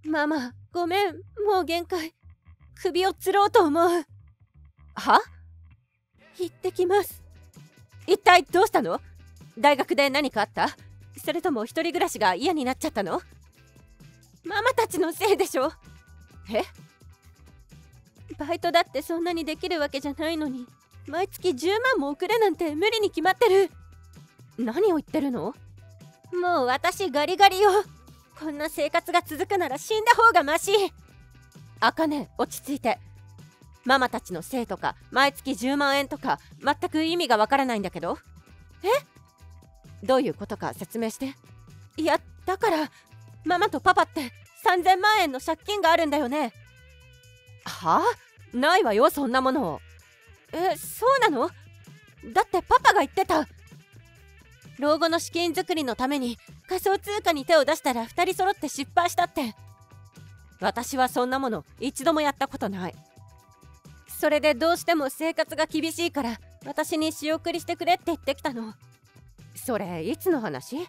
ママ、ごめん、もう限界。首を吊ろうと思う。は？行ってきます。一体どうしたの？大学で何かあった？それとも一人暮らしが嫌になっちゃったの？ママたちのせいでしょ。え？バイトだってそんなにできるわけじゃないのに、毎月10万も送れなんて無理に決まってる。何を言ってるの？もう私ガリガリよ。こんな生活が続くなら死んだ方がマシ。あかね、落ち着いて。ママたちのせいとか毎月10万円とか全く意味がわからないんだけど。どういうことか説明して。いや、だからママとパパって3000万円の借金があるんだよね。はあ？ないわよ、そんなもの。そうなの？だってパパが言ってた。老後の資金作りのために仮想通貨に手を出したら2人揃って失敗したって。私はそんなもの一度もやったことない。それでどうしても生活が厳しいから私に仕送りしてくれって言ってきたの。それいつの話？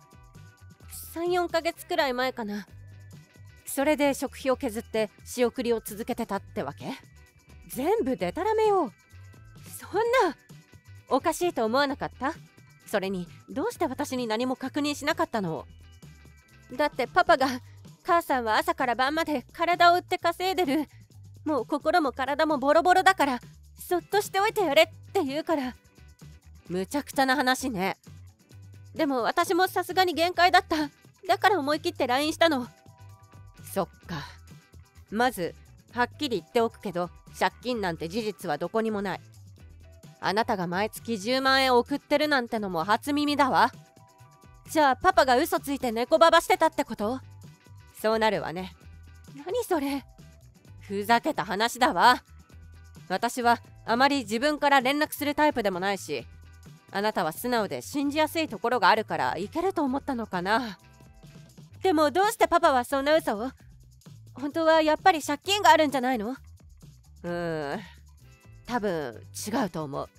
3,4 ヶ月くらい前かな。それで食費を削って仕送りを続けてたってわけ？全部デタラメよ。そんなおかしいと思わなかった？それにどうして私に何も確認しなかったの？だってパパが母さんは朝から晩まで体を売って稼いでる、もう心も体もボロボロだからそっとしておいてやれって言うから。むちゃくちゃな話ね。でも私もさすがに限界だった。だから思い切って LINE したの。そっか。まずはっきり言っておくけど、借金なんて事実はどこにもない。あなたが毎月10万円送ってるなんてのも初耳だわ。じゃあパパが嘘ついて猫ババしてたってこと？そうなるわね。何それ？ふざけた話だわ。私はあまり自分から連絡するタイプでもないし、あなたは素直で信じやすいところがあるからいけると思ったのかな。でもどうしてパパはそんな嘘を？本当はやっぱり借金があるんじゃないの？多分違うと思う。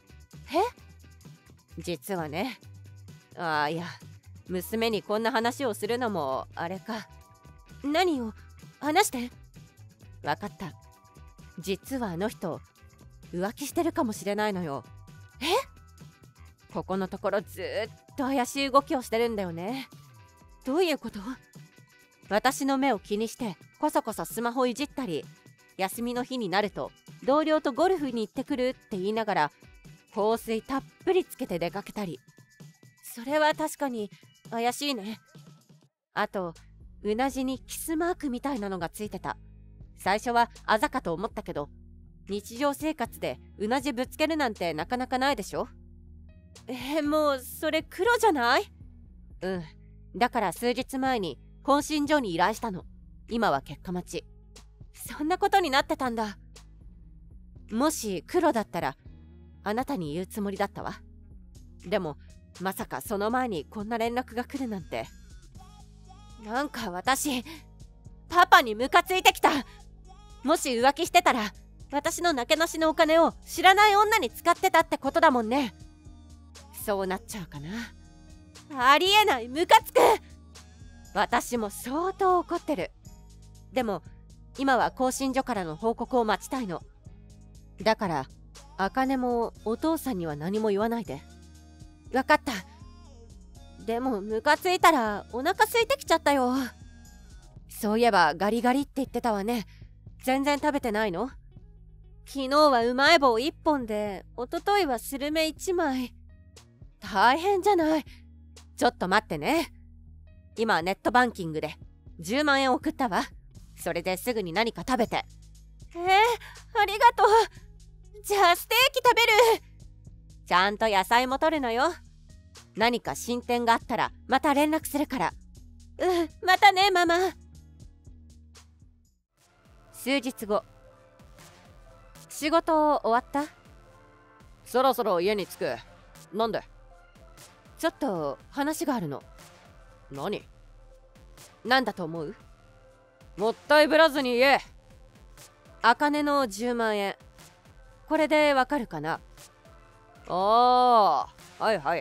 実はね。いや、娘にこんな話をするのもあれか。何を話して。分かった。実はあの人浮気してるかもしれないのよ。ここのところずっと怪しい動きをしてるんだよね。どういうこと？私の目を気にしてこそこそスマホいじったり、休みの日になると同僚とゴルフに行ってくるって言いながら香水たっぷりつけて出かけたり。それは確かに怪しいね。あとうなじにキスマークみたいなのがついてた。最初はあざかと思ったけど、日常生活でうなじぶつけるなんてなかなかないでしょ。もうそれ黒じゃない？だから数日前に懇親所に依頼したの。今は結果待ち。そんなことになってたんだ。もし黒だったらあなたに言うつもりだったわ。でもまさかその前にこんな連絡が来るなんて。なんか私パパにムカついてきた。もし浮気してたら私のなけなしのお金を知らない女に使ってたってことだもんね。そうなっちゃうかな。ありえない、ムカつく。私も相当怒ってる。でも今は更新所からの報告を待ちたいの。だから茜もお父さんには何も言わないで。分かった。でもムカついたらお腹空いてきちゃったよ。そういえばガリガリって言ってたわね。全然食べてないの？昨日はうまい棒1本で、一昨日はスルメ1枚。大変じゃない。ちょっと待ってね。今ネットバンキングで10万円送ったわ。それですぐに何か食べて。ありがとう。じゃあステーキ食べる。ちゃんと野菜も取るのよ。何か進展があったらまた連絡するから。またねママ。数日後。仕事終わった？ そろそろ家に着く。なんで？ ちょっと話があるの。 何？ なんだと思う？ もったいぶらずに言え。 茜の10万円。これでわかるかな？ はいはい。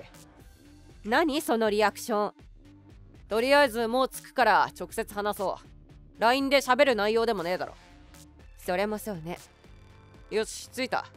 何そのリアクション。 とりあえずもう着くから直接話そう。 LINE で喋る内容でもねえだろ。 それもそうね。 よし、着いた。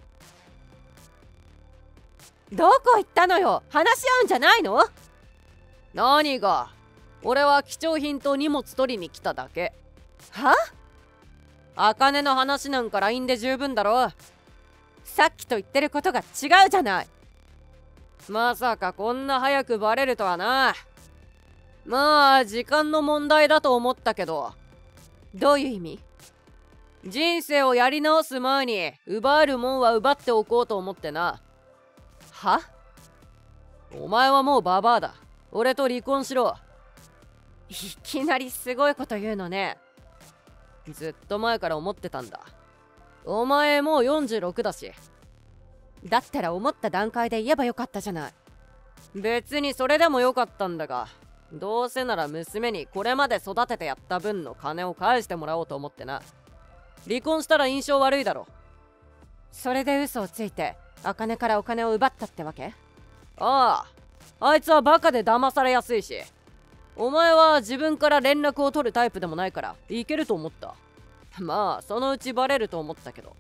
どこ行ったのよ。話し合うんじゃないの？ 何が？俺は貴重品と荷物取りに来ただけ。 は？ 茜の話なんか LINE で十分だろ。 さっきと言ってることが違うじゃない。 まさかこんな早くバレるとはな。まあ時間の問題だと思ったけど。 どういう意味？ 人生をやり直す前に奪えるもんは奪っておこうと思ってな。 は？ お前はもうババアだ。俺と離婚しろ。 いきなりすごいこと言うのね。 ずっと前から思ってたんだ。お前もう46だし。 だったら思った段階で言えばよかったじゃない。 別にそれでもよかったんだが、どうせなら娘にこれまで育ててやった分の金を返してもらおうと思ってな。離婚したら印象悪いだろ。 それで嘘をついて茜からお金を奪ったってわけ？ ああ、あいつはバカで騙されやすいし、お前は自分から連絡を取るタイプでもないからいけると思った。まあそのうちバレると思ったけど。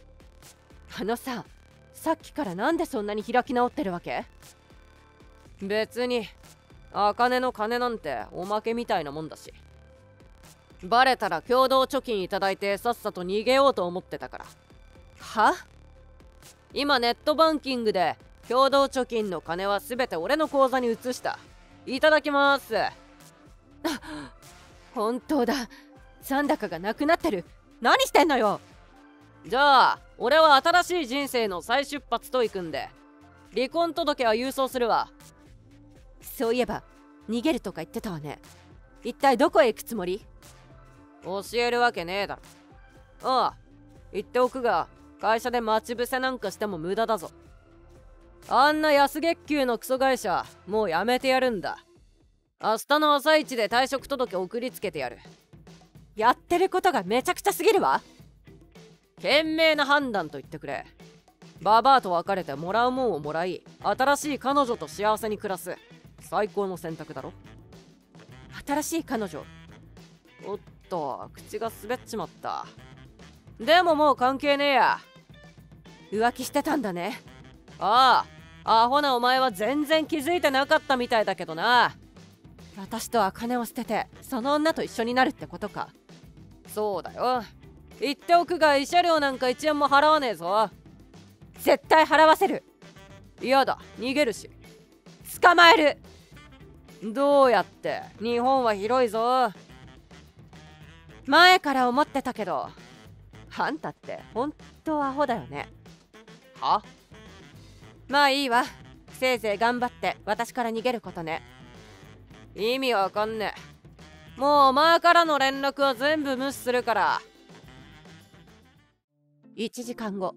さっきからなんでそんなに開き直ってるわけ？ 別に茜の金なんておまけみたいなもんだし、バレたら共同貯金いただいてさっさと逃げようと思ってたから。 は？ 今ネットバンキングで共同貯金の金は全て俺の口座に移した。いただきます。 本当だ。残高がなくなってる。何してんのよ。 じゃあ俺は新しい人生の再出発といくんで、離婚届は郵送するわ。 そういえば逃げるとか言ってたわね。一体どこへ行くつもり？ 教えるわけねえだろ。ああ、言っておくが会社で待ち伏せなんかしても無駄だぞ。あんな安月給のクソ会社もうやめてやるんだ。明日の朝一で退職届送りつけてやる。 やってることがめちゃくちゃすぎるわ。 賢明な判断と言ってくれ。ババアと別れてもらうもんをもらい、新しい彼女と幸せに暮らす最高の選択だろ。 新しい彼女？ おっと、口が滑っちまった。でももう関係ねえや。 浮気してたんだね。 ああ、アホなお前は全然気づいてなかったみたいだけどな。 私と茜を捨ててその女と一緒になるってことか？ そうだよ。言っておくが慰謝料なんか1円も払わねえぞ。 絶対払わせる。 嫌だ、逃げるし。 捕まえる。 どうやって？日本は広いぞ。 前から思ってたけど、あんたってほんとアホだよね。 は？ まあいいわ。せいぜい頑張って私から逃げることね。 意味わかんねえ。もう前からの連絡は全部無視するから。 1時間後。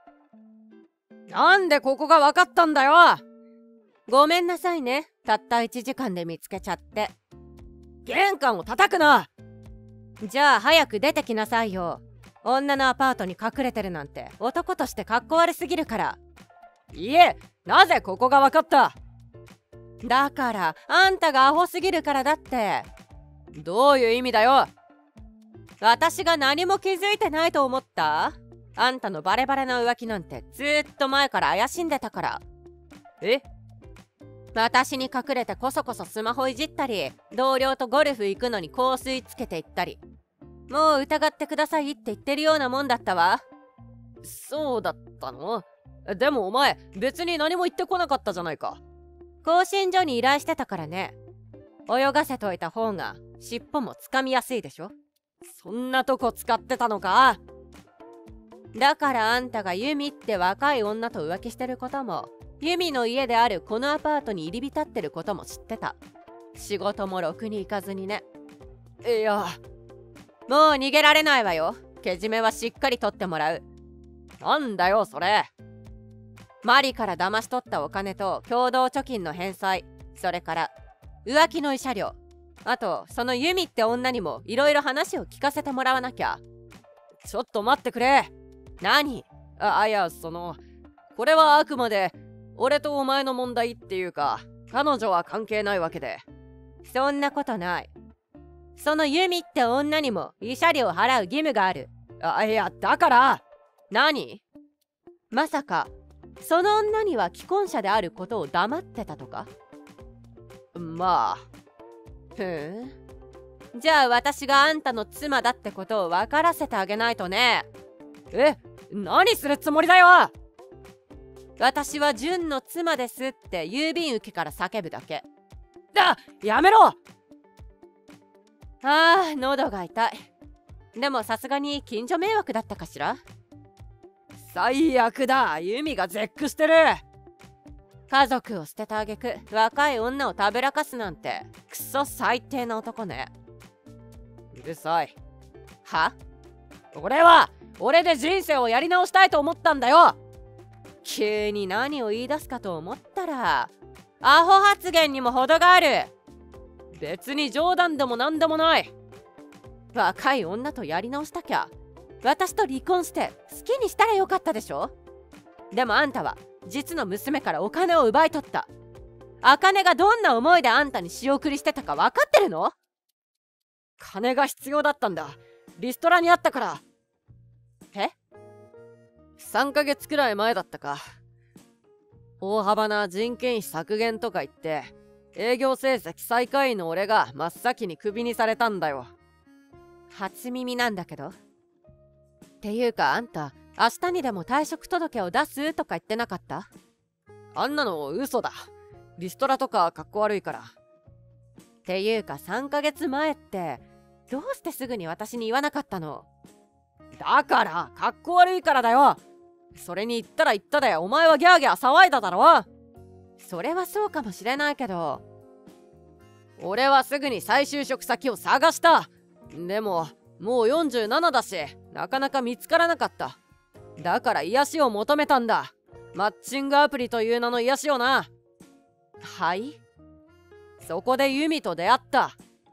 なんでここが分かったんだよ。 ごめんなさいね。たった1時間で見つけちゃって。 玄関を叩くな。 じゃあ早く出てきなさいよ。女のアパートに隠れてるなんて男としてかっこ悪すぎるから。 いえ、なぜここが分かった？ だからあんたがアホすぎるからだって。 どういう意味だよ。 私が何も気づいてないと思った？あんたのバレバレな浮気なんてずーっと前から怪しんでたから。 え？ 私に隠れてこそこそスマホいじったり、同僚とゴルフ行くのに香水つけて行ったり、もう疑ってくださいって言ってるようなもんだったわ。 そうだったの？でもお前別に何も言ってこなかったじゃないか。 更新所に依頼してたからね。泳がせといた方が尻尾もつかみやすいでしょ。 そんなとこ使ってたのか？ だからあんたがユミって若い女と浮気してることも、ユミの家であるこのアパートに入り浸ってることも知ってた。仕事もろくに行かずにね。 いや、 もう逃げられないわよ。けじめはしっかり取ってもらう。 なんだよそれ。 マリから騙し取ったお金と共同貯金の返済、それから浮気の慰謝料、あとそのユミって女にもいろいろ話を聞かせてもらわなきゃ。 ちょっと待ってくれ。 何？ いや、これはあくまで俺とお前の問題っていうか、彼女は関係ないわけで。 そんなことない。 そのユミって女にも慰謝料を払う義務がある。 いや、だから。 何？まさかその女には既婚者であることを黙ってたとか？ まあ。 ふん。じゃあ私があんたの妻だってことを分からせてあげないとね。 何するつもりだよ。 私は純の妻ですって郵便受けから叫ぶだけ。 やめろ。 喉が痛い。でもさすがに近所迷惑だったかしら。 最悪だ。ユミが絶句してる。 家族を捨てた挙句若い女をたぶらかすなんてクソ最低な男ね。 うるさい。 は？ 俺で人生をやり直したいと思ったんだよ。 急に何を言い出すかと思ったらアホ発言にも程がある。 別に冗談でも何でもない。 若い女とやり直したきゃ私と離婚して好きにしたらよかったでしょ。でもあんたは実の娘からお金を奪い取った。茜がどんな思いであんたに仕送りしてたか分かってるの？ 金が必要だったんだ。リストラにあったから。3ヶ月くらい前だったか。大幅な人件費削減とか言って営業成績最下位の俺が真っ先にクビにされたんだよ。 初耳なんだけど。っていうかあんた明日にでも退職届を出すとか言ってなかった？ あんなの嘘だ。リストラとかかっこ悪いから。 っていうか3ヶ月前ってどうしてすぐに私に言わなかったの？ だからかっこ悪いからだよ。それに言ったら言ったでお前はギャーギャー騒いだだろ。 それはそうかもしれないけど俺はすぐに再就職先を探した。でももう47だしなかなか見つからなかった。だから癒しを求めたんだ。マッチングアプリという名の癒しをな。 はい。 そこでユミと出会った。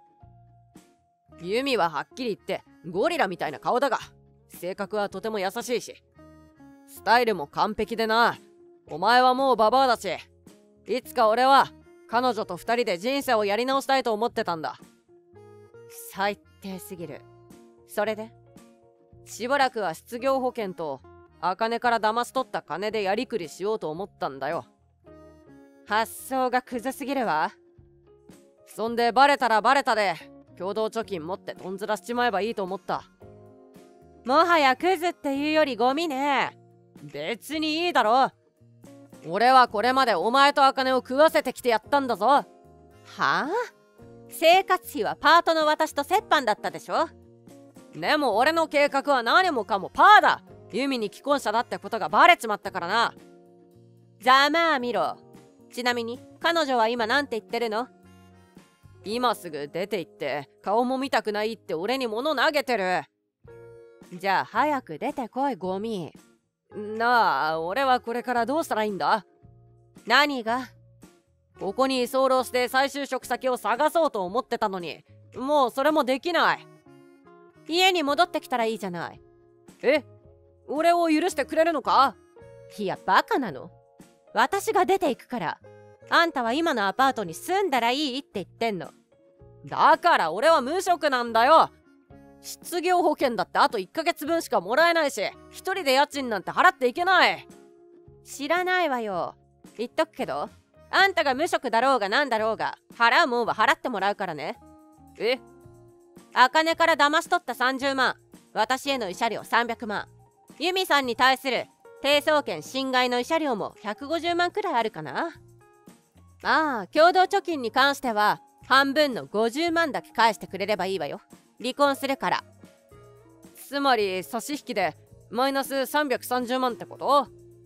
ユミははっきり言ってゴリラみたいな顔だが性格はとても優しいしスタイルも完璧でな。お前はもうババアだしいつか俺は彼女と2人で人生をやり直したいと思ってたんだ。 最低すぎる。それでしばらくは失業保険と茜から騙し取った金でやりくりしようと思ったんだよ。 発想がクズすぎるわ。 そんでバレたらバレたで共同貯金持ってとんずらしちまえばいいと思った。 もはやクズっていうよりゴミね。 別にいいだろ。俺はこれまでお前と茜を食わせてきてやったんだぞ。 はあ？生活費はパートの私と折半だったでしょ。 でも俺の計画は何もかもパーだ。ユミに既婚者だってことがバレちまったからな。 ざまあ見ろ。ちなみに彼女は今なんて言ってるの？ 今すぐ出て行って顔も見たくないって俺に物投げてる。 じゃあ早く出てこいゴミ。 なあ、俺はこれからどうしたらいいんだ？ 何が？ ここに居候して再就職先を探そうと思ってたのにもうそれもできない。 家に戻ってきたらいいじゃない。 俺を許してくれるのか？ いやバカなの。私が出ていくからあんたは今のアパートに住んだらいいって言ってんの。 だから俺は無職なんだよ。失業保険だってあと1ヶ月分しかもらえないし一人で家賃なんて払っていけない。 知らないわよ。言っとくけどあんたが無職だろうがなんだろうが払うもんは払ってもらうからね。茜から騙し取った30万、私への慰謝料300万、ユミさんに対する低層圏侵害の慰謝料も150万くらいあるかな。共同貯金に関しては半分の50万だけ返してくれればいいわよ。離婚するから。 つまり差し引きでマイナス330万ってこと？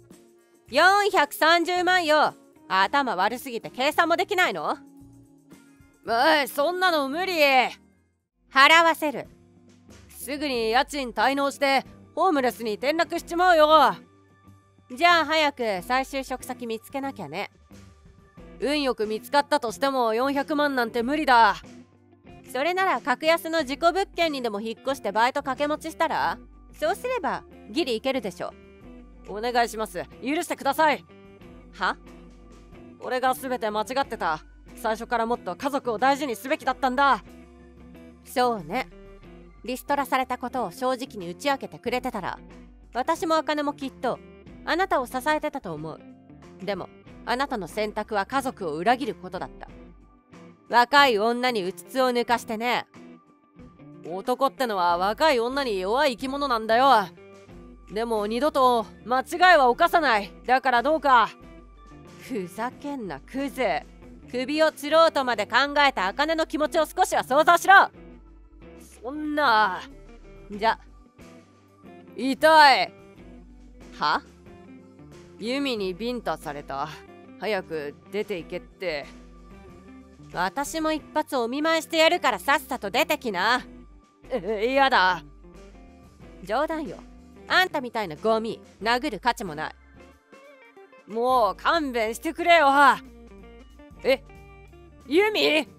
430万よ。頭悪すぎて計算もできないの？ そんなの無理。 払わせる。 すぐに家賃滞納してホームレスに転落しちまうよ。 じゃあ早く再就職先見つけなきゃね。 運よく見つかったとしても400万なんて無理だ。 それなら格安の自己物件にでも引っ越してバイト掛け持ちしたら？そうすればギリいけるでしょ。 お願いします。許してください。 は？ 俺が全て間違ってた。最初からもっと家族を大事にすべきだったんだ。 そうね。リストラされたことを正直に打ち明けてくれてたら、私も茜もきっとあなたを支えてたと思う。でもあなたの選択は家族を裏切ることだった。若い女にうつつを抜かしてね。 男ってのは若い女に弱い生き物なんだよ。でも二度と間違いは犯さない。だからどうか。 ふざけんなクズ。首を吊ろうとまで考えた茜の気持ちを少しは想像しろ。 そんな。 じゃ。 痛い。 は？ ユミにビンタされた。早く出て行けって。 私も一発お見舞いしてやるからさっさと出てきな。 やだ。 冗談よ。あんたみたいなゴミ殴る価値もない。 もう勘弁してくれよ。ユミ？ ん？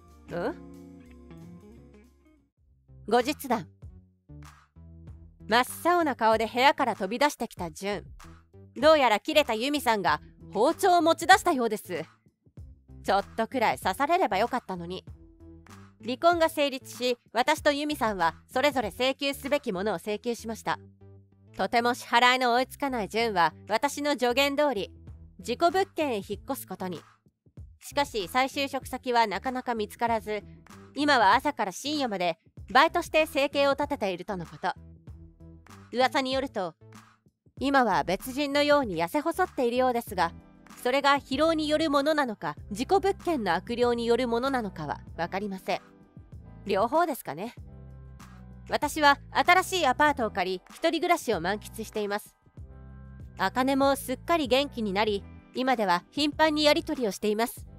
後日談。真っ青な顔で部屋から飛び出してきたジュン。どうやら切れたユミさんが包丁を持ち出したようです。ちょっとくらい刺されればよかったのに。離婚が成立し、私とユミさんはそれぞれ請求すべきものを請求しました。とても支払いの追いつかないジュンは私の助言通り事故物件へ引っ越すことに。しかし再就職先はなかなか見つからず、今は朝から深夜までバイトして生計を立てているとのこと。噂によると今は別人のように痩せ細っているようですが、それが疲労によるものなのか事故物件の悪霊によるものなのかは分かりません。両方ですかね。私は新しいアパートを借り一人暮らしを満喫しています。茜もすっかり元気になり、今では頻繁にやり取りをしています。